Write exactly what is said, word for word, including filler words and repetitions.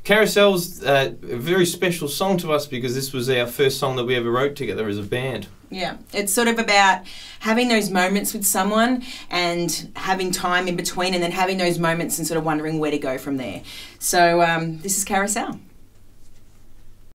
Carousel's uh, a very special song to us because this was our first song that we ever wrote together as a band. Yeah, it's sort of about having those moments with someone and having time in between and then having those moments and sort of wondering where to go from there. So um, this is Carousel.